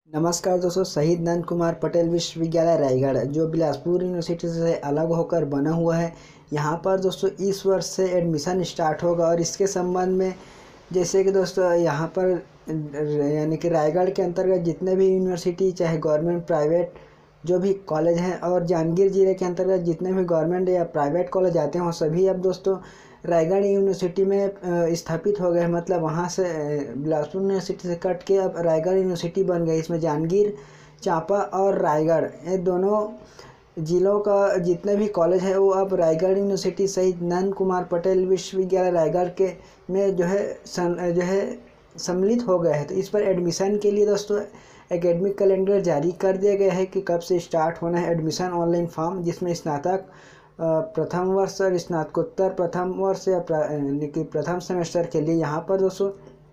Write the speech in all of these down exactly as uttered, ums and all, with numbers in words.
नमस्कार दोस्तों, शहीद नंद कुमार पटेल विश्वविद्यालय रायगढ़ जो बिलासपुर यूनिवर्सिटी से अलग होकर बना हुआ है। यहाँ पर दोस्तों इस वर्ष से एडमिशन स्टार्ट होगा और इसके संबंध में जैसे कि दोस्तों यहाँ पर यानी कि रायगढ़ के अंतर्गत जितने भी यूनिवर्सिटी चाहे गवर्नमेंट प्राइवेट जो भी कॉलेज हैं और जांजगीर जिले के अंतर्गत जितने भी गवर्नमेंट या प्राइवेट कॉलेज आते हैं वो सभी अब दोस्तों रायगढ़ यूनिवर्सिटी में स्थापित हो गए। मतलब वहाँ से बिलासपुर यूनिवर्सिटी से कट के अब रायगढ़ यूनिवर्सिटी बन गई। इसमें जांजगीर चांपा और रायगढ़ ये दोनों जिलों का जितने भी कॉलेज है वो अब रायगढ़ यूनिवर्सिटी शहीद नंद कुमार पटेल विश्वविद्यालय रायगढ़ के में जो है सं, जो है सम्मिलित हो गए हैं। तो इस पर एडमिशन के लिए दोस्तों एकेडमिक कैलेंडर जारी कर दिया गया है कि कब से स्टार्ट होना है एडमिशन ऑनलाइन फॉर्म, जिसमें स्नातक प्रथम वर्ष और स्नातकोत्तर प्रथम वर्ष या प्रथम सेमेस्टर के लिए यहाँ पर दोस्तों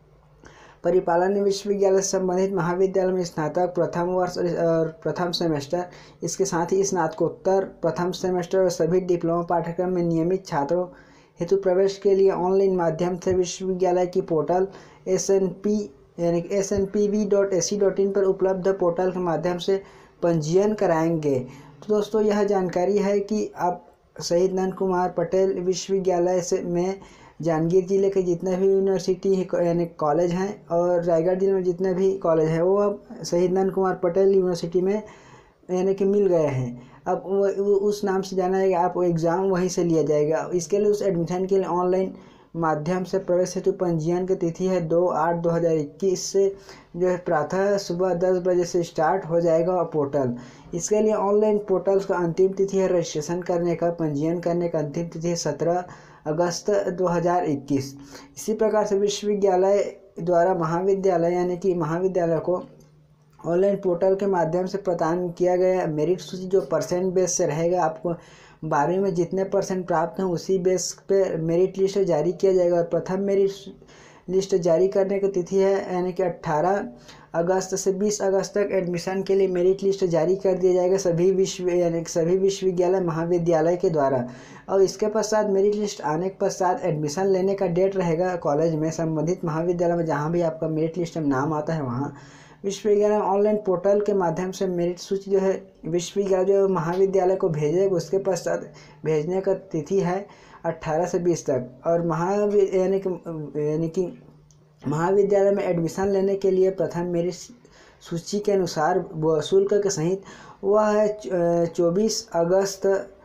परिपालन विश्वविद्यालय से संबंधित महाविद्यालय में स्नातक प्रथम वर्ष और प्रथम सेमेस्टर, इसके साथ ही स्नातकोत्तर प्रथम सेमेस्टर और सभी डिप्लोमा पाठ्यक्रम में नियमित छात्रों हेतु प्रवेश के लिए ऑनलाइन माध्यम से विश्वविद्यालय की पोर्टल एस एन पी यानी S N P V dot A C dot in पर उपलब्ध पोर्टल के माध्यम से पंजीयन कराएंगे। तो दोस्तों यह जानकारी है कि आप शहीद नंद कुमार पटेल विश्वविद्यालय से में जांजगीर जिले के जितने भी यूनिवर्सिटी यानी कॉलेज हैं और रायगढ़ जिले में जितने भी कॉलेज हैं वो अब शहीद नंद कुमार पटेल यूनिवर्सिटी में यानी कि मिल गए हैं। अब वो, वो उस नाम से जाना है, आप एग्ज़ाम वहीं से लिया जाएगा। इसके लिए उस एडमिशन के लिए ऑनलाइन माध्यम से प्रवेश हेतु पंजीयन की तिथि है दो आठ दो हज़ार इक्कीस से जो है प्रातः सुबह दस बजे से स्टार्ट हो जाएगा पोर्टल। इसके लिए ऑनलाइन पोर्टल का अंतिम तिथि है रजिस्ट्रेशन करने का, पंजीयन करने का अंतिम तिथि है सत्रह अगस्त दो हज़ार इक्कीस। इसी प्रकार से विश्वविद्यालय द्वारा महाविद्यालय यानी कि महाविद्यालय को ऑनलाइन पोर्टल के माध्यम से प्रदान किया गया मेरिट सूची जो परसेंट बेस से रहेगा। आपको बारहवीं में जितने परसेंट प्राप्त हैं उसी बेस पे मेरिट लिस्ट जारी किया जाएगा और प्रथम मेरिट लिस्ट जारी करने की तिथि है यानी कि अट्ठारह अगस्त से बीस अगस्त तक एडमिशन के लिए मेरिट लिस्ट जारी कर दिया जाएगा सभी विश्व यानी सभी विश्वविद्यालय महाविद्यालय के द्वारा। और इसके पश्चात मेरिट लिस्ट आने के पश्चात एडमिशन लेने का डेट रहेगा कॉलेज में संबंधित महाविद्यालय में जहाँ भी आपका मेरिट लिस्ट में नाम आता है वहाँ विश्वविद्यालय ऑनलाइन पोर्टल के माध्यम से मेरिट सूची जो है विश्वविद्यालय जो महाविद्यालय को भेजेगा। उसके पश्चात भेजने का तिथि है अट्ठारह से बीस तक। और महावि यानी कि यानी कि महाविद्यालय में एडमिशन लेने के लिए प्रथम मेरिट सूची के अनुसार शुल्क के सहित वह है चौबीस अगस्त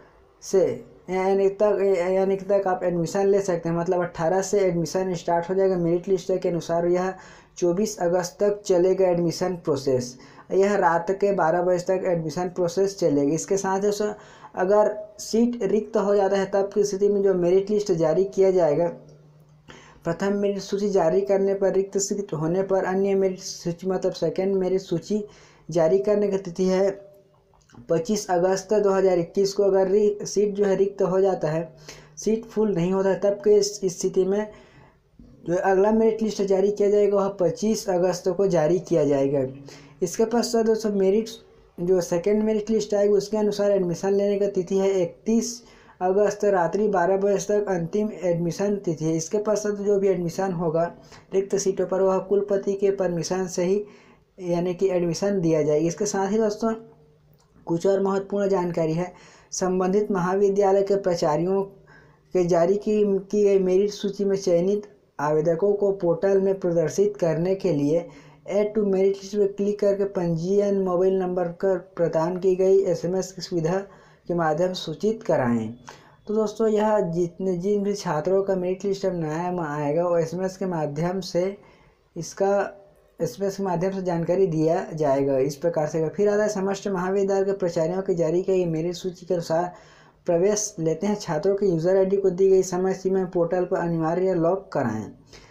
से यानी तक यानी तक आप एडमिशन ले सकते हैं। मतलब अट्ठारह से एडमिशन स्टार्ट हो जाएगा। मेरिट लिस्ट के अनुसार यह चौबीस अगस्त तक चलेगा एडमिशन प्रोसेस। यह रात के बारह बजे तक एडमिशन प्रोसेस चलेगी। इसके साथ ही अगर सीट रिक्त हो जाता है तब की स्थिति में जो मेरिट लिस्ट जारी किया जाएगा, प्रथम मेरिट सूची जारी करने पर रिक्त सीट होने पर अन्य मेरिट सूची मतलब सेकेंड मेरिट सूची जारी करने की तिथि है पच्चीस अगस्त दो हज़ार इक्कीस को। अगर सीट जो है रिक्त हो जाता है, सीट फुल नहीं होता है, तब के इस स्थिति में जो अगला मेरिट लिस्ट जारी किया जाएगा वह पच्चीस अगस्त को जारी किया जाएगा। इसके पश्चात दोस्तों मेरिट जो सेकेंड मेरिट लिस्ट आएगी उसके अनुसार एडमिशन लेने का तिथि है इकतीस अगस्त रात्रि बारह बजे तक अंतिम एडमिशन तिथि है। इसके पश्चात जो भी एडमिशन होगा रिक्त सीटों पर वह कुलपति के परमिशन से ही यानी कि एडमिशन दिया जाएगा। इसके साथ ही दोस्तों कुछ और महत्वपूर्ण जानकारी है। संबंधित महाविद्यालय के प्राचार्यों के जारी की की गई मेरिट सूची में चयनित आवेदकों को पोर्टल में प्रदर्शित करने के लिए ऐड टू मेरिट लिस्ट पर क्लिक करके पंजीयन मोबाइल नंबर पर प्रदान की गई एसएमएस की सुविधा के माध्यम से सूचित कराएं। तो दोस्तों यह जितने जिन भी छात्रों का मेरिट लिस्ट नया आएगा वो एसएमएस के माध्यम से इसका एसएमएस के माध्यम से जानकारी दिया जाएगा। इस प्रकार से फिर आता है समस्त महाविद्यालय के प्राचार्यों की जारी की गई मेरिट सूची के अनुसार प्रवेश लेते हैं छात्रों के यूज़र आईडी को दी गई समय सीमा में पोर्टल पर अनिवार्य लॉक कराएं।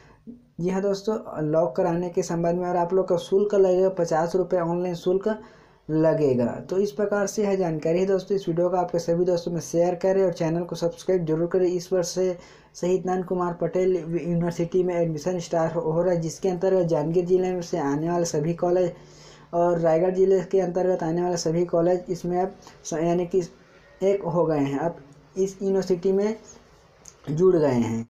जी हाँ दोस्तों, लॉक कराने के संबंध में और आप लोग का शुल्क लगेगा पचास रुपये ऑनलाइन शुल्क लगेगा। तो इस प्रकार से यह जानकारी है दोस्तों। इस वीडियो को आपके सभी दोस्तों में शेयर करें और चैनल को सब्सक्राइब जरूर करें। इस वर्ष से शहीद नंद कुमार पटेल यूनिवर्सिटी में एडमिशन स्टार्ट हो रहा है, जिसके अंतर्गत जांजगीर जिले में से आने वाले सभी कॉलेज और रायगढ़ जिले के अंतर्गत आने वाले सभी कॉलेज इसमें अब यानी कि एक हो गए हैं, अब इस यूनिवर्सिटी में जुड़ गए हैं।